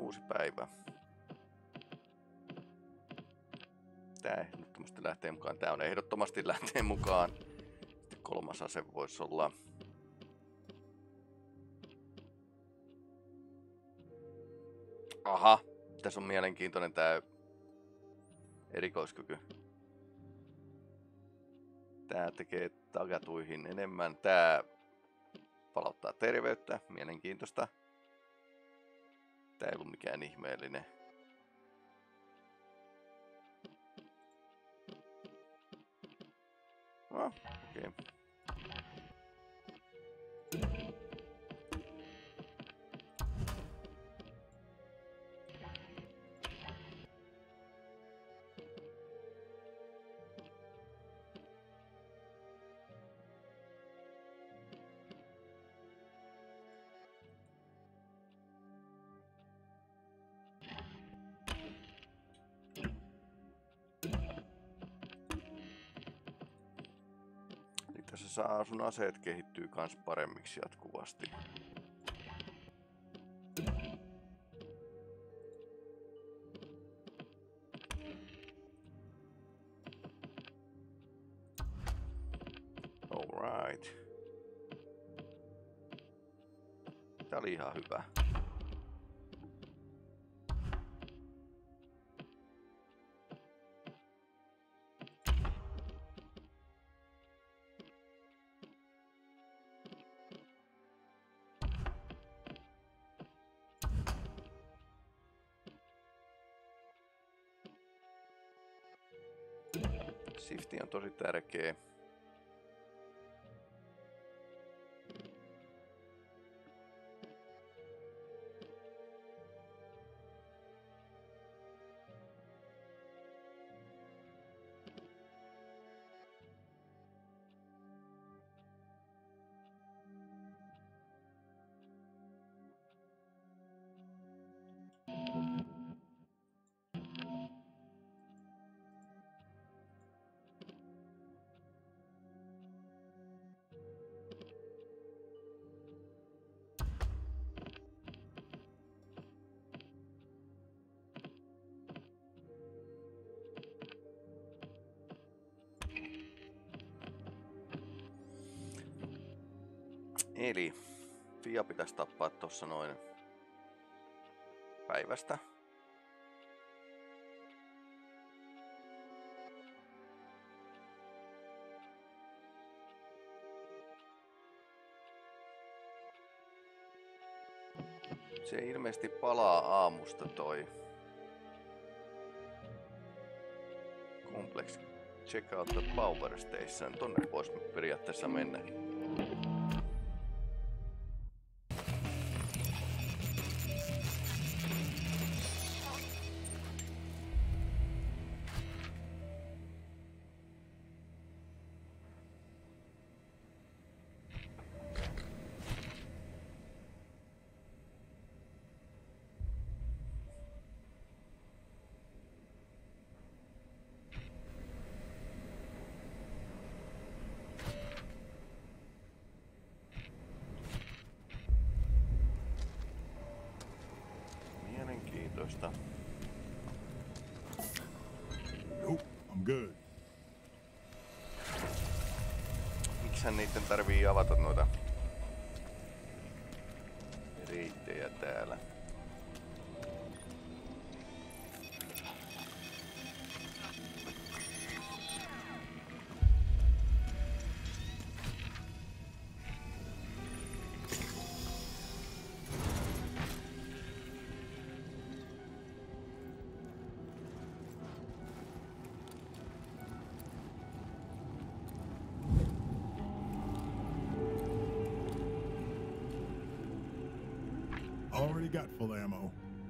uusi päivä. Tää ehdottomasti lähtee mukaan. Tää on ehdottomasti lähtee mukaan. Sitten kolmas ase voisi olla... Aha! Tässä on mielenkiintoinen tää erikoiskyky. Tää tekee takatuihin enemmän. Tää palauttaa terveyttä. Mielenkiintoista. Tää ei ollut mikään ihmeellinen. No, okei. Se saa sun aseet kehittyy kans paremmiksi jatkuvasti. Alright. Tää oli ihan hyvä. Shifti on tosi tärkeä. Eli Fia pitäisi tappaa tossa noin päivästä. Se ilmeisesti palaa aamusta toi Complex Check out the power station. Tonne voisi periaatteessa mennä. Nope, I'm good. Mikshän niitten tarvii avata noita reittejä täällä? Already got full ammo.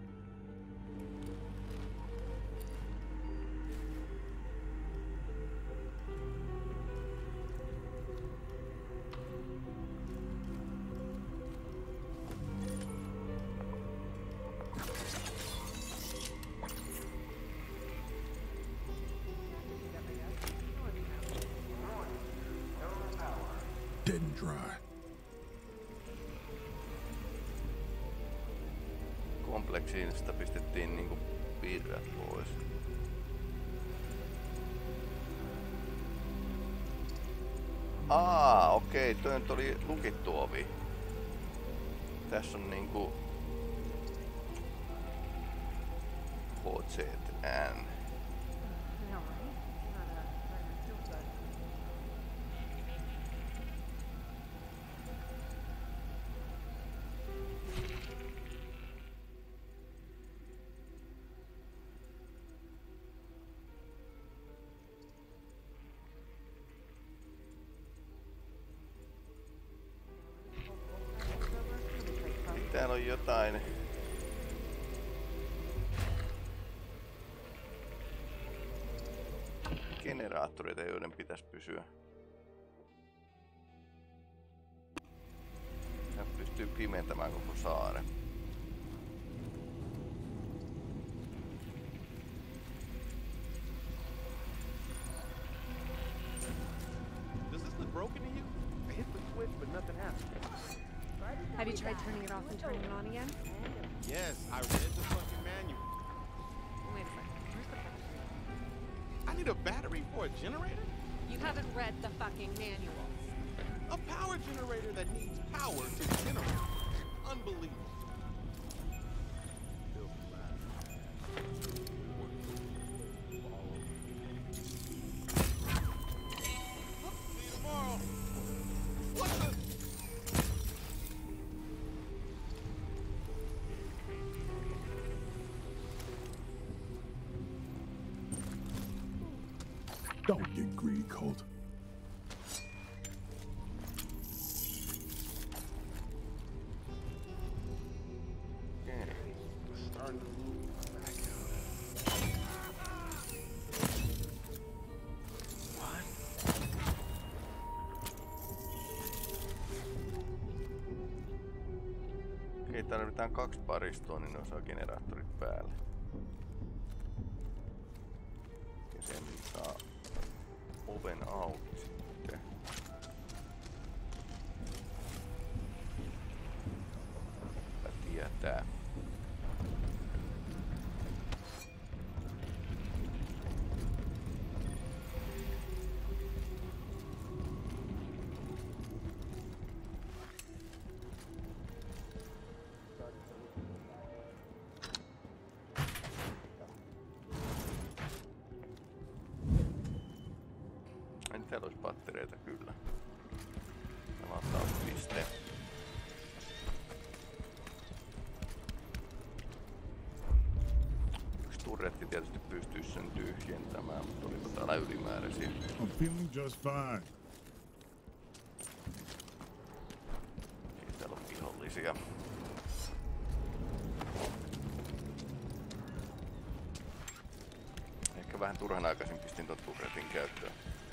Dead and dry. Complexiin sitä pistettiin niinku piirrät pois. Okei, toi nyt oli lukittu ovi. Tässä on niinku HZN. Täällä on jotain. Generaattoreita, joiden pitäisi pysyä. Tää pystyy pimentämään koko saaren. Does this look broken to you? I hit the switch, but nothing happened. Have you tried turning it off and turning it on again? Yes, I read the fucking manual. Wait a second. Where's the battery? I need a battery for a generator? You haven't read the fucking manual. A power generator that needs power to generate. Unbelievable. Filthy laugh. See you tomorrow. What the? Don't get greedy, Colt. Starting to move back out. What? Okei, tarvitaan 2 paristoa, niin ne osaa generaattorit päälle. Ja sen saa oven auki sitten. Hyvä tietää. Täällä olisi pattereita kyllä. Latauspiste. Yksi turretti tietysti pystyisi sen tyhjentämään, mutta oliko täällä ylimääräisiä? I'm feeling just fine. Okei, täällä on vihollisia. Ehkä vähän turhan aikaisin pistin ton turretin käyttöön.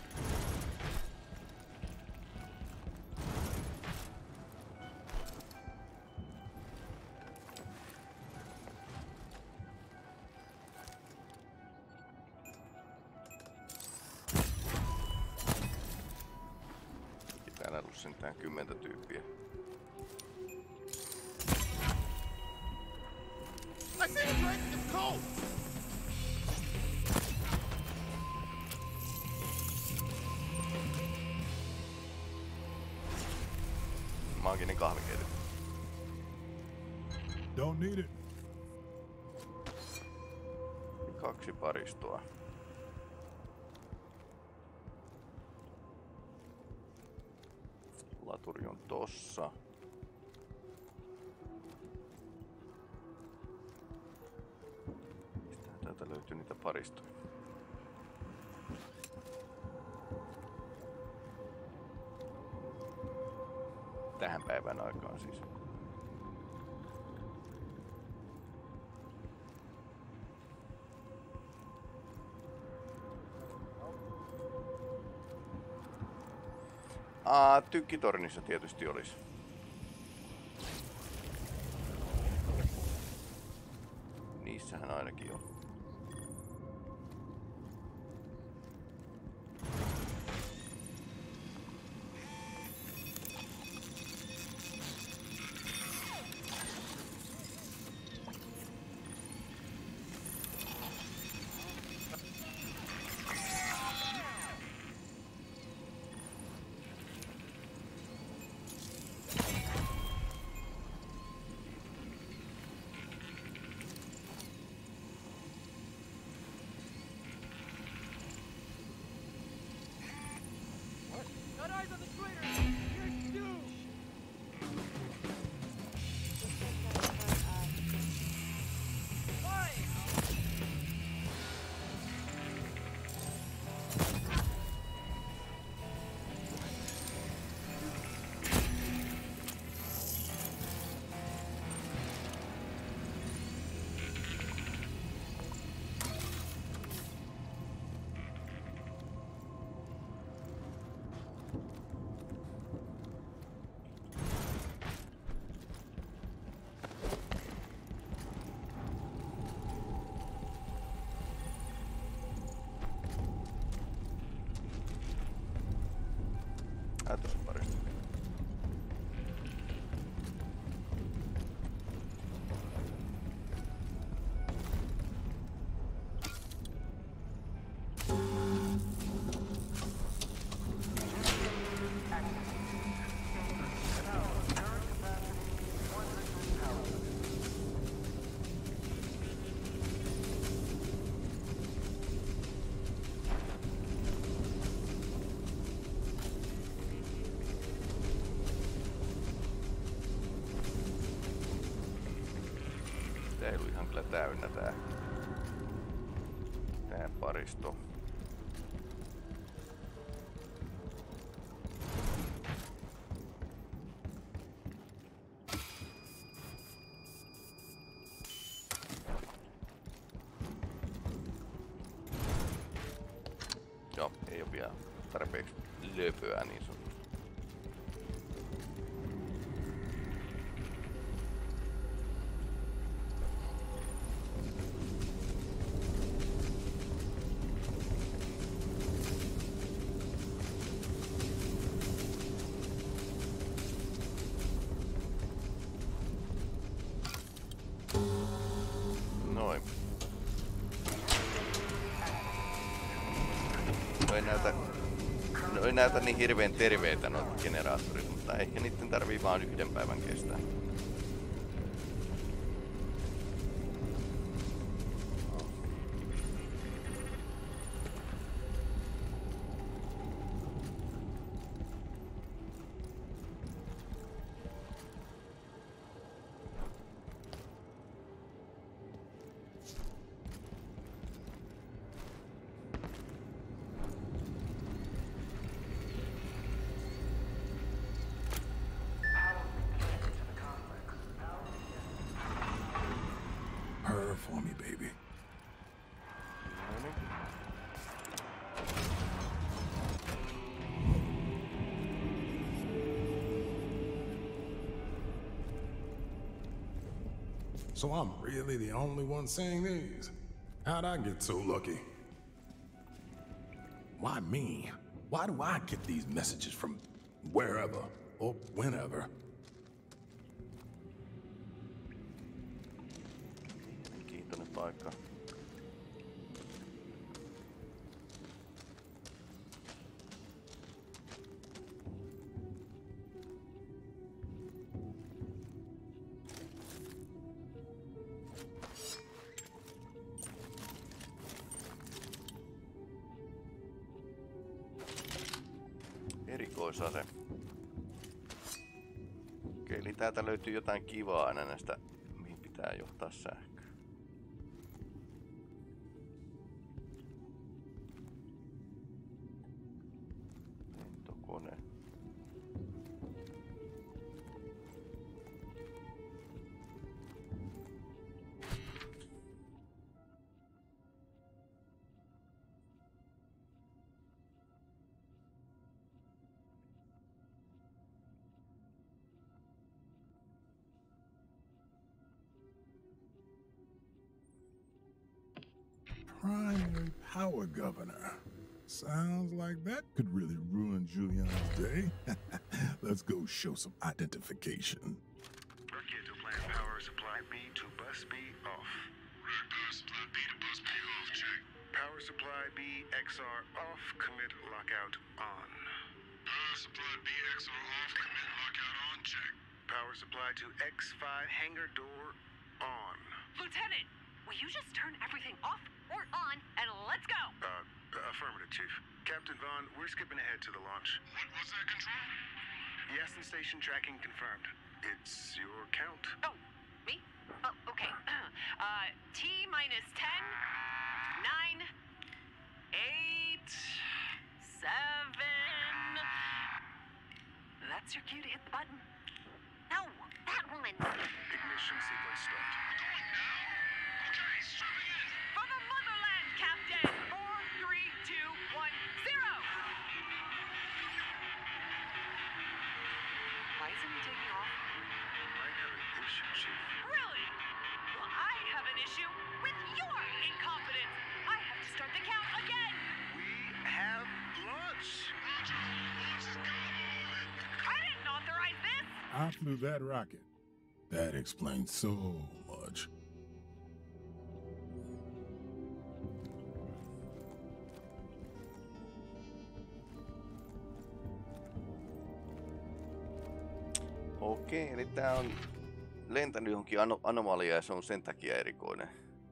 Täällä on ollut sentään 10 tyyppiä. I see the drink. It's cold. Maaginen kahvikeity. Don't need it. 2 paristoa. Laturi on tossa. Mistähän täältä löytyy niitä paristoja? Tähän päivän aikaan siis. Tykkitornissa tietysti olisi. Niissähän ainakin on. Päätösparisto. Ei ollut ihan kyllä täynnä tää paristo. Joo, ei oo vielä tarpeeksi löpöä niin sanotusti. Noin. No ei näytä niin hirveän terveitä noita generaattorit, mutta ehkä niitten tarvii vaan yhden päivän kestää. Her for me, baby. So I'm really the only one saying these? How'd I get so lucky? Why me? Why do I get these messages from wherever or whenever? Kiintoinen paikka. Erikoisase. Okei, eli täältä löytyy jotain kivaa aina näistä, mihin pitää johtaa sähköä. Lentokone. Primary power governor. Sounds like that could really ruin Julian's day. Let's go show some identification. Reactor plant power supply B to bus B off. Reactor supply B to bus B off, check. Power supply B XR off, commit lockout on. Power supply B XR off, commit lockout on, check. Power supply to X5 hangar door on. Lieutenant, will you just turn everything off or on and let's go? Affirmative, Chief. Captain Vaughn, we're skipping ahead to the launch. What's that, Control? Yaston Station tracking confirmed. It's your count. Oh, me? Oh, okay. T minus 10, 9, 8, 7. That's your cue to hit the button. No, that one. Ignition sequence start. Going now? Okay, strapping in. For the motherland, Captain! 4, 3, 2, 1, 0! Why isn't he taking off? Might have an issue, Chief. Really? Well, I have an issue with your incompetent I flew that rocket. That explains so much. Okei, eli tää on lentänyt johonkin anomaliaan ja se on sen takia erikoinen.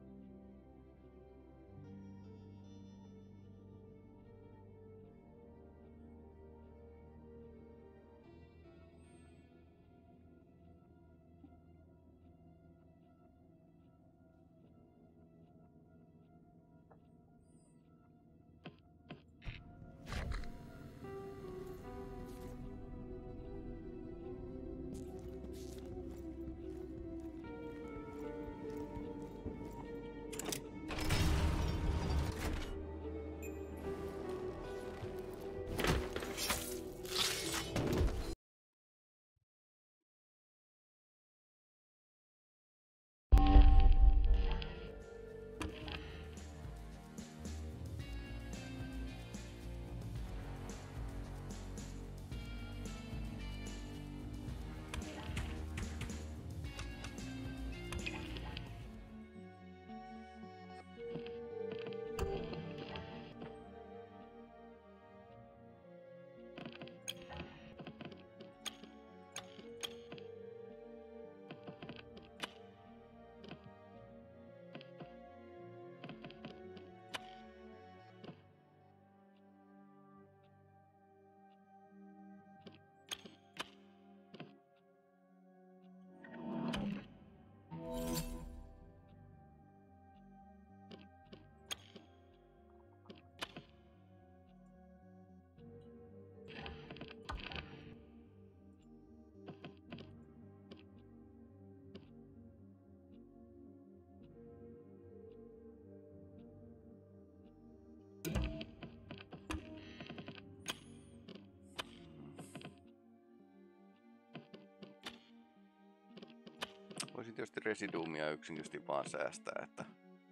Voisin tietysti residuumia yksinkertaisesti vaan säästää, että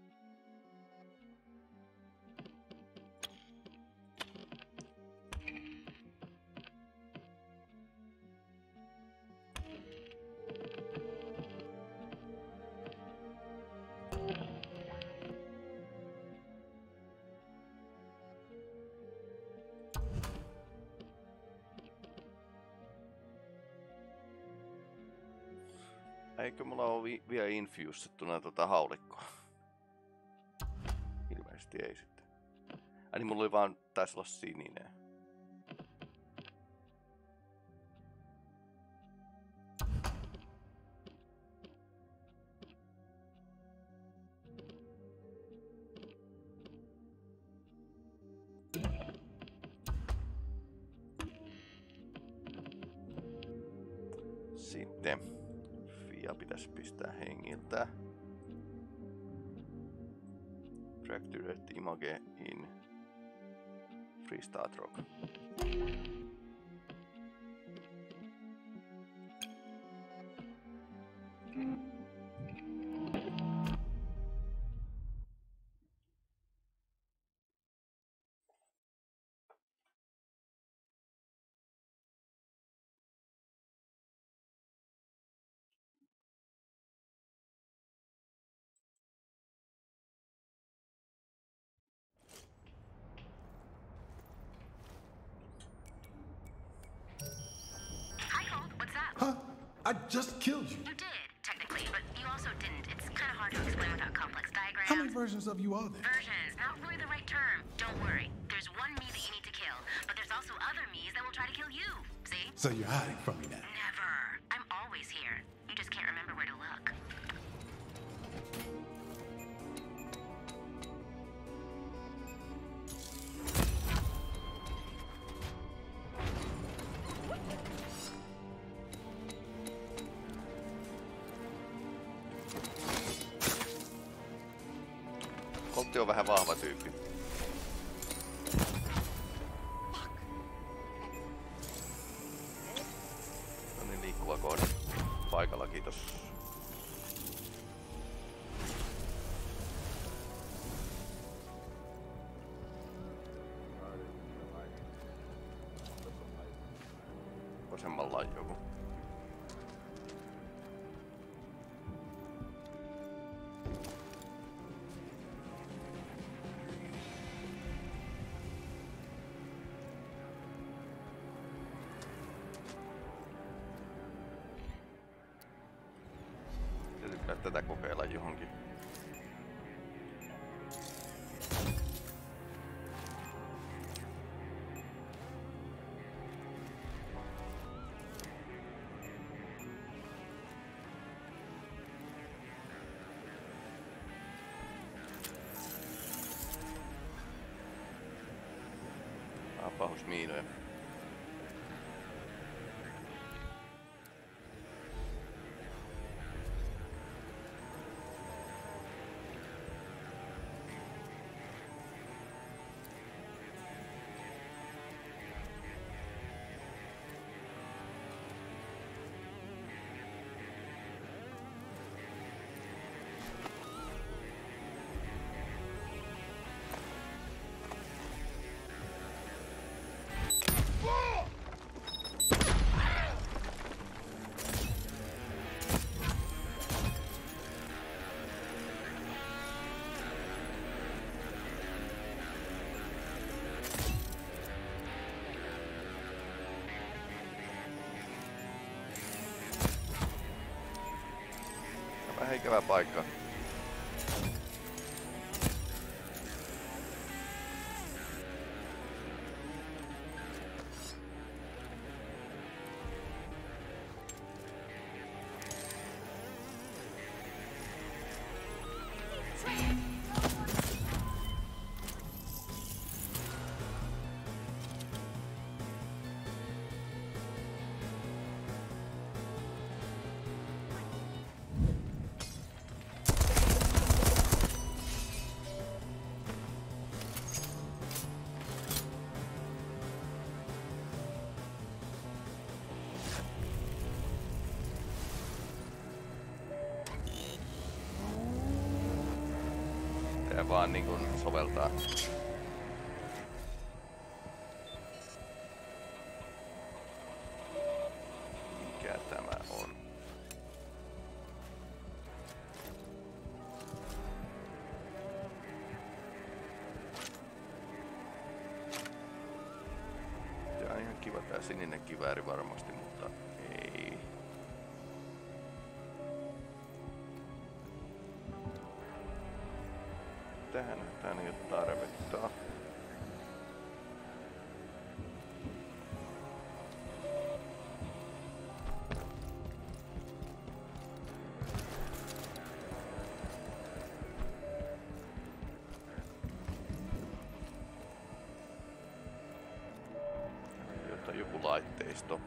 eikö mulla ole vielä infusettuna haulikkoa? Ilmeisesti ei sitten. Niin mulla oli vaan, taisi olla sininen. Sitten Fia pitäisi pistää hengiltä. Fractured image in Freestart Rock. I just killed you. You did, technically, but you also didn't. It's kind of hard to explain without complex diagrams. How many versions of you are there? Versions, not really the right term. Don't worry. There's one me that you need to kill, but there's also other me's that will try to kill you. See? So you're hiding from me now. Never. I'm always here. You just can't remember where to look. Koltti on vähän vahva tyyppi. No niin, liikkuva kohde. Paikalla, kiitos. Vasemmalla on joku. tätä kokeilla johonkin. Pahusmiinoja. Vähän ikävä paikka. Vaan niin kuin soveltaa. Mikä tämä on? Tää on ihan kiva tää sininen kivääri varmasti, mutta ei. Tähän ei ole tarvetta. Joku laitteisto.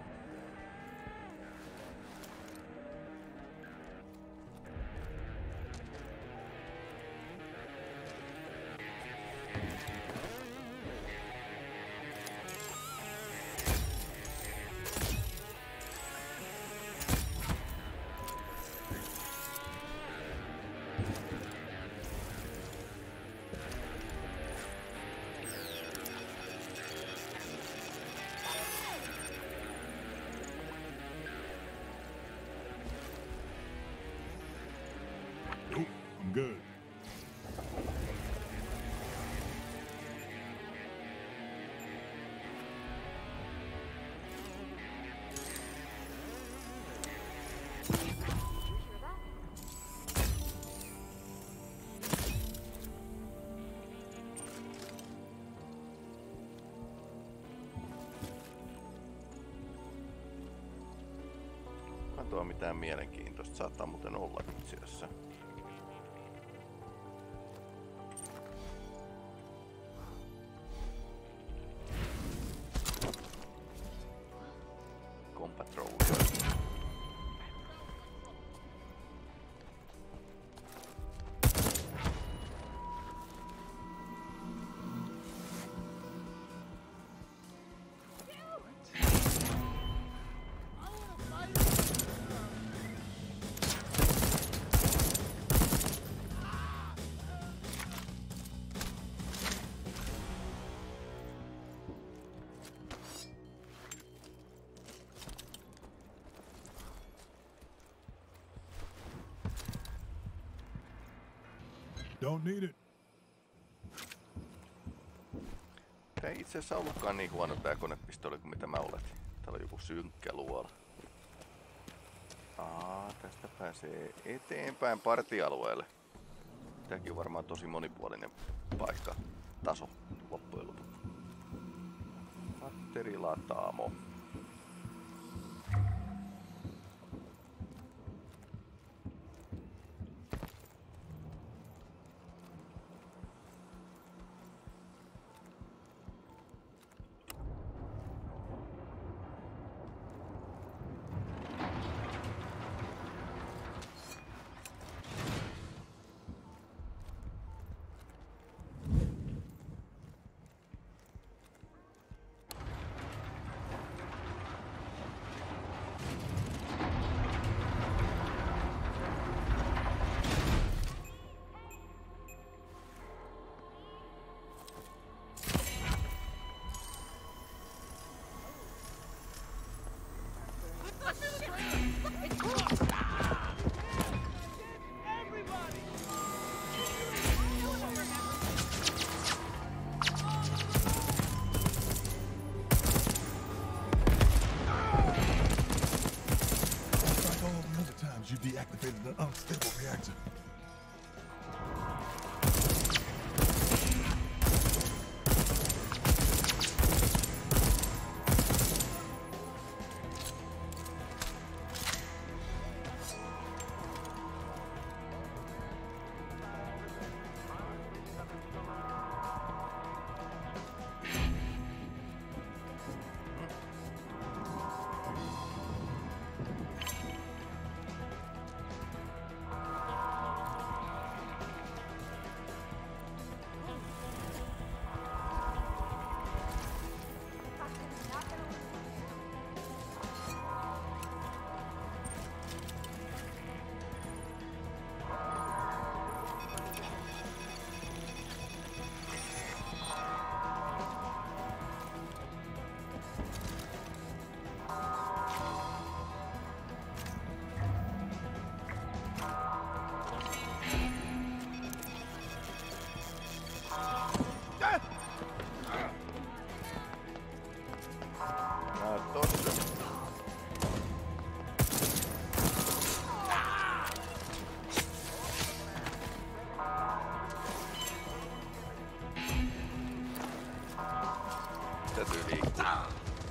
I'm good. Tuo mitään mielenkiintoista saattaa muuten olla itse asiassa. Don't need it. Ei itse asiassa ollutkaan niin huono tää konepistooli kuin mitä mä oletin. Täällä on joku synkkä luola. Tästä pääsee eteenpäin partialueelle. Tämäkin on varmaan tosi monipuolinen paikka, taso loppujen lopuksi. Patterilataamo. Like all the other times you deactivated an unstable reactor. Tossa. Täytyy liikkua.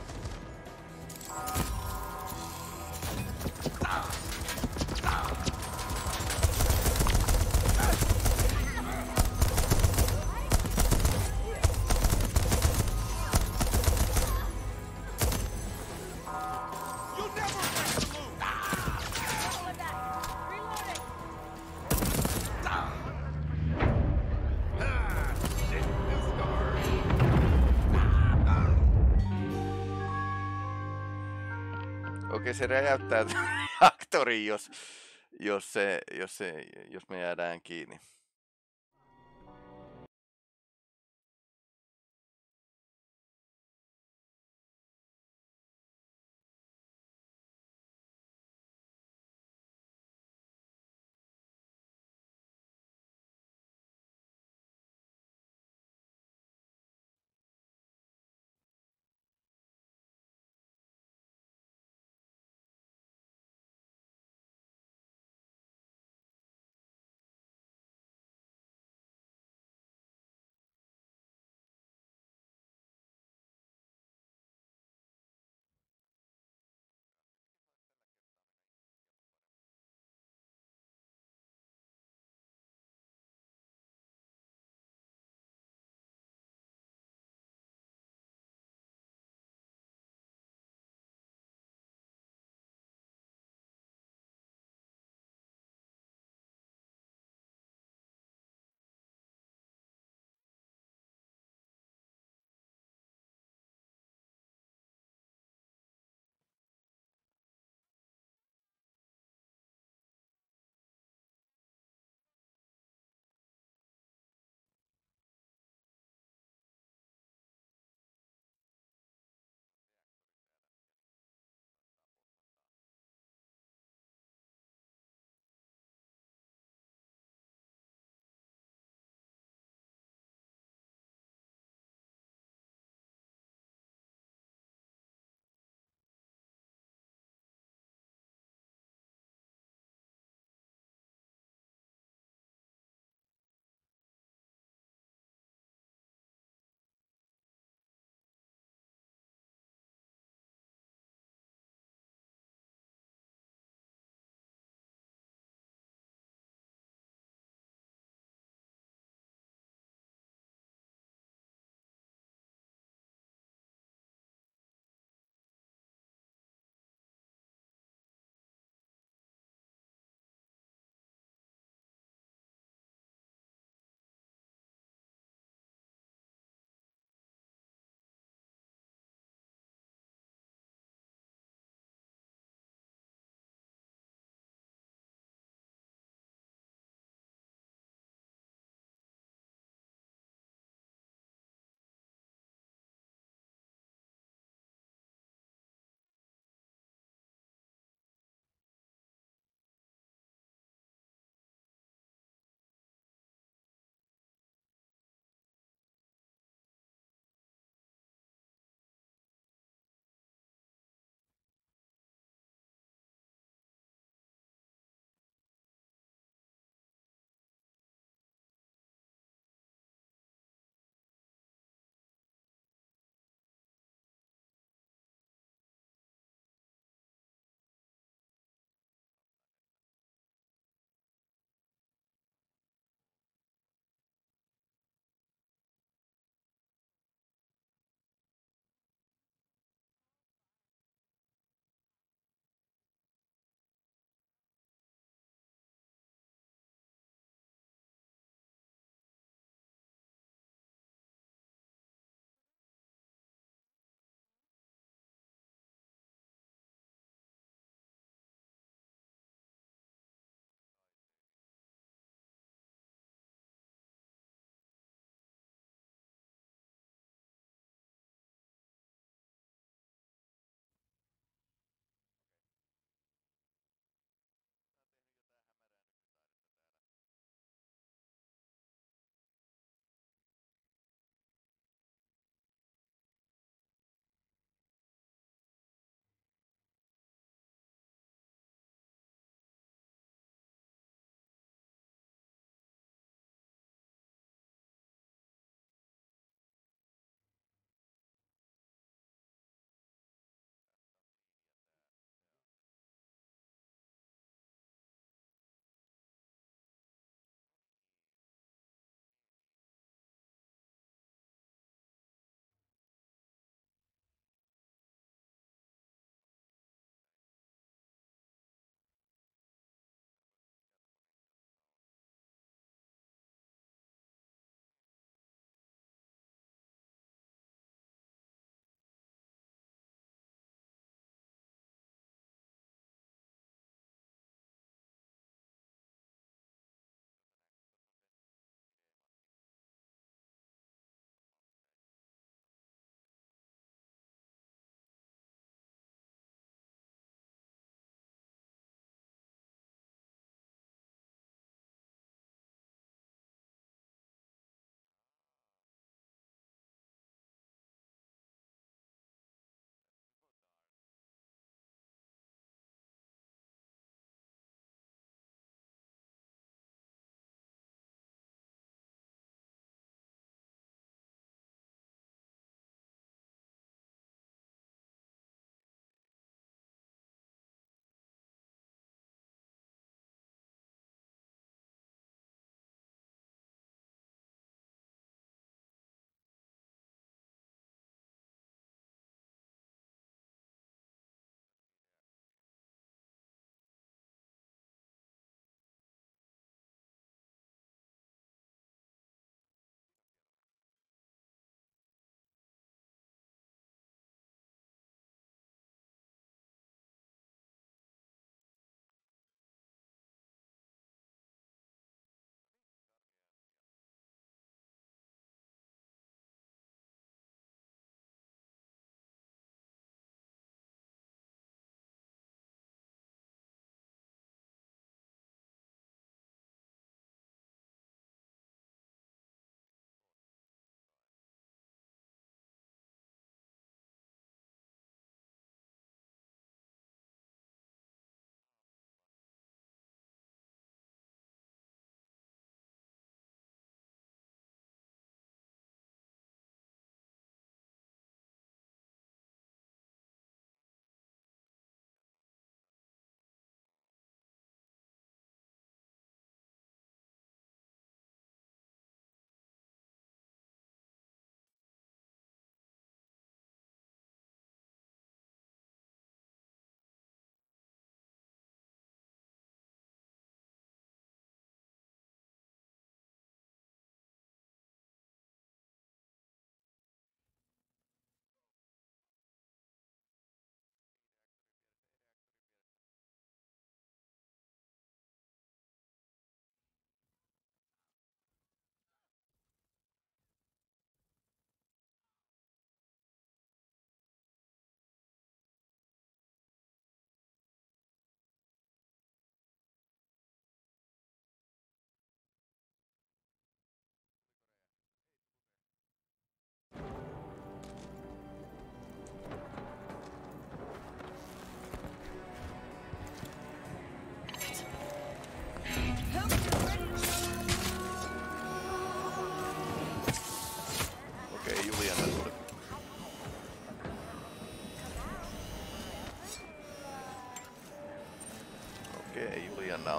You never break the move! Okei, se räjäyttää reaktorin, jos me jäädään kiinni.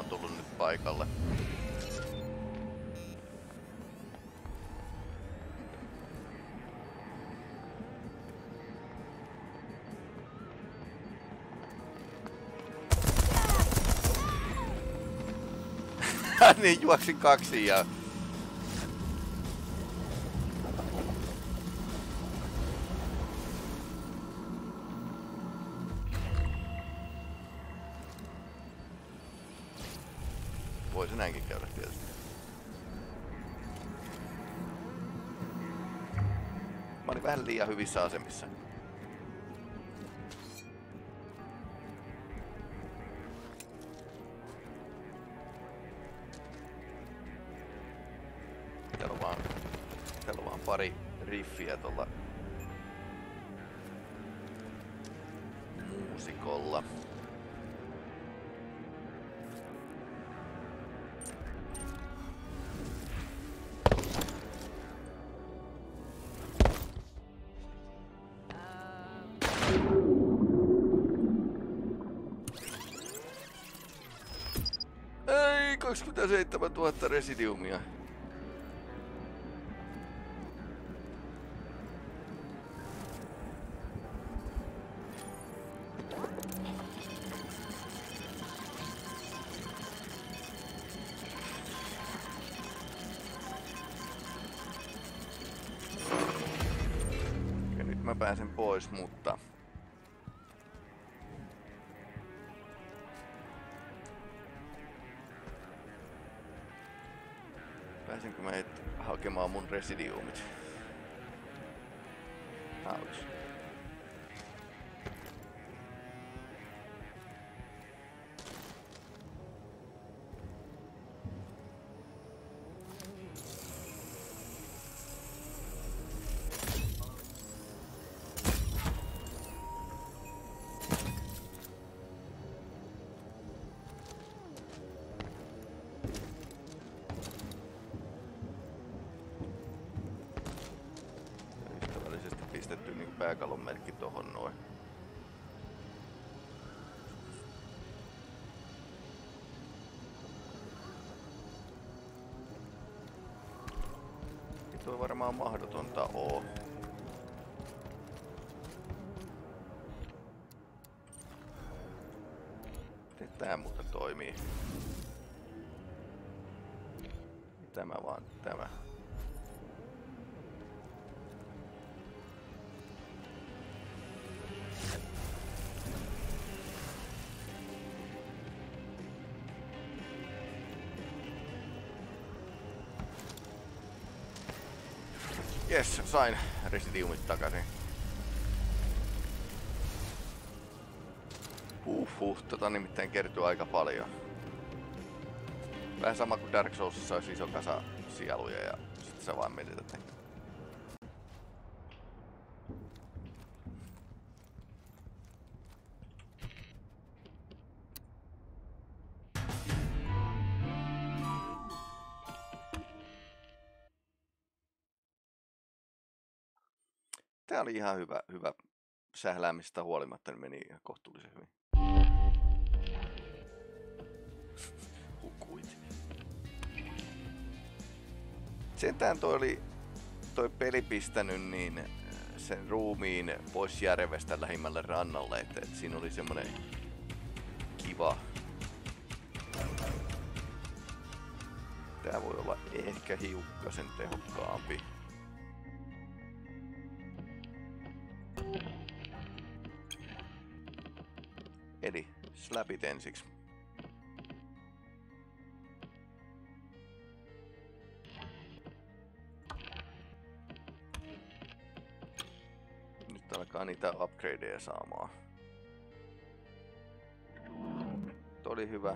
tullut nyt paikalle. Niin juoksin kaksi ja... Voisi näinkin käydä tietysti. Mä olin vähän liian hyvissä asemissa. Täällä on vaan pari riffiä tuolla muusikolla. Ei, 27 000 residiumia. Ja nyt mä pääsen pois, mutta... Pääsenkö mä hakemaan mun residiumit? Ouch. Pistetty niin pääkallon merkki tohon noin. Ei toi varmaan mahdotonta oo. Miten tää muuten toimii? Tämä vaan, tämä. Jes, sain residiumit takaisin. Tota nimittäin kertyy aika paljon. Vähän sama kuin Dark Soulsissa olisi iso kasa sieluja ja sitten sä vaan menetät ne. Tää oli ihan hyvä sähläämistä huolimatta, niin meni ihan kohtuullisen hyvin. Hukuit. Sentään toi peli pistänyt niin sen ruumiin pois järvestä lähimmälle rannalle, että siinä oli semmonen kiva. Tää voi olla ehkä hiukkasen tehokkaampi. Eli slapit ensiksi. Nyt alkaa niitä upgradeja saamaan. Tuo oli hyvä.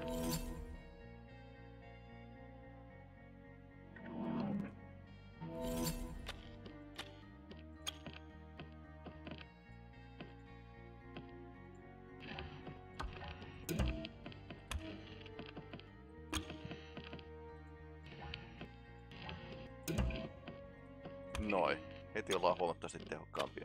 Noin. Heti ollaan huomattavasti tehokkaampia.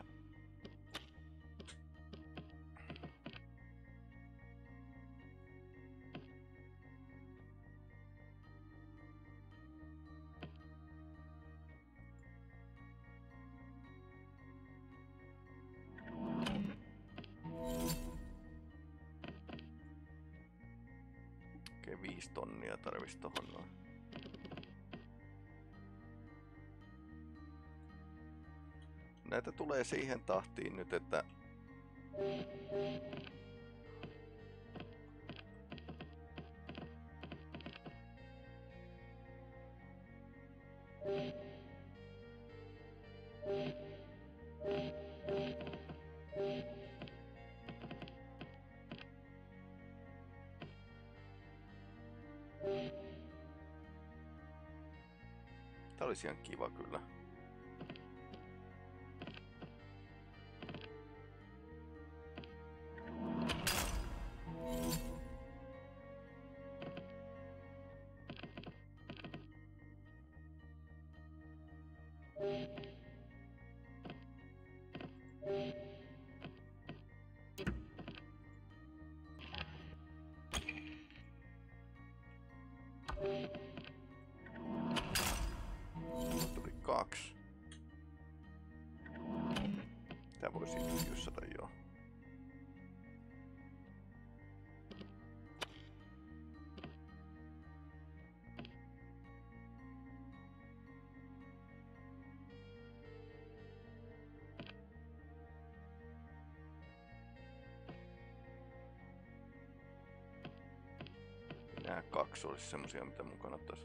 5 tonnia tarvitsisi tohon noin. Näitä tulee siihen tahtiin nyt, että tää olisi ihan kiva kyllä. Tuli 2. Tää voisi jyssata joo. Nää 2 olisi semmosia, mitä mun kannattais.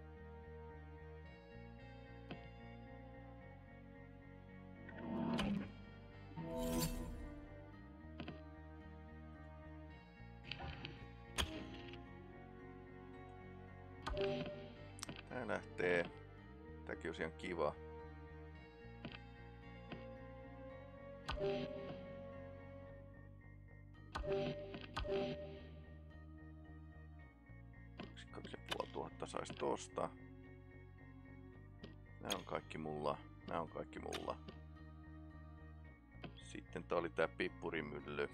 Tää lähtee. Tääkin olisi ihan kiva. Kaksi ja puoli tuhatta sais tosta. Nää on kaikki mulla. Nää on kaikki mulla. Sitten tää oli tää pippurimylly.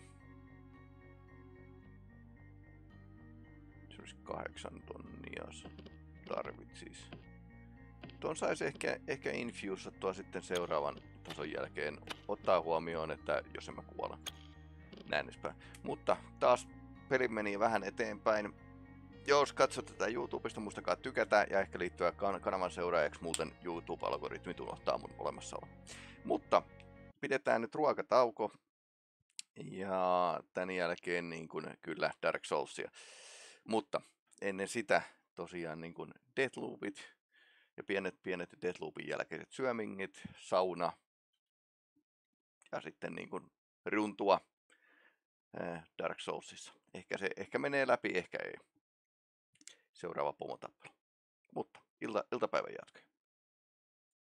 Se olisi 8 tonnia tarvitsis. Tuon saisi ehkä infusattua sitten seuraavan tason jälkeen. Ottaa huomioon, että jos en mä kuolla. Näin edespäin. Mutta taas peli meni vähän eteenpäin. Jos katsot tätä YouTubesta, muistakaa tykätä ja ehkä liittyä kanavan seuraajaksi, muuten YouTube-algoritmi unohtaa mun olemassaolo. Mutta pidetään nyt ruokatauko ja tän jälkeen niin kuin, kyllä Dark Soulsia. Mutta ennen sitä tosiaan niin kuin Deathloopit ja pienet Deathloopin jälkeiset syömingit, sauna ja sitten niin kuin runtua Dark Soulsissa. Ehkä menee läpi, ehkä ei. Seuraava pomotappelu. Mutta iltapäivän jatkoja.